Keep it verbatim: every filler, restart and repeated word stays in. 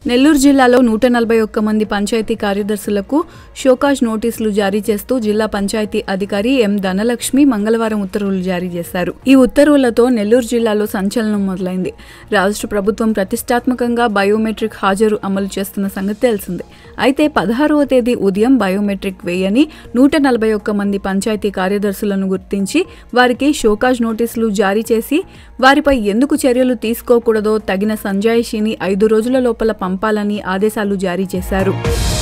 నెల్లూరు జిల్లాలో నూట నలభై ఒక్క మంది పంచాయతీ కార్యదర్శులకు షోకాజ్ నోటీసులు జారీ చేస్తూ జిల్లా పంచాయతీ అధికారి ఎం ధనలక్ష్మి మంగళవారం ఉత్తర్వులు జారీ చేశారు. ఈ ఉత్తర్వులతో నెల్లూరు జిల్లాలో సంచలనం మొదలైంది. రాష్ట్ర ప్రభుత్వం ప్రతిష్టాత్మకంగా బయోమెట్రిక్ హాజరు అమలు చేస్తున్న సంగతి తెలిసిందే. అయితే పదహారవ తేదీ ఉదయం బయోమెట్రిక్ వేయని నూట నలభై ఒక్క మంది పంచాయతీ కార్యదర్శులను గుర్తించి వారికి షోకాజ్ నోటీసులు జారీ చేసి వారిపై ఎందుకు చర్యలు తీసుకోకూడదో తగిన సంజాయిషీని ఐదు రోజుల లోపల పంపాలని ఆదేశాలు జారీ చేశారు.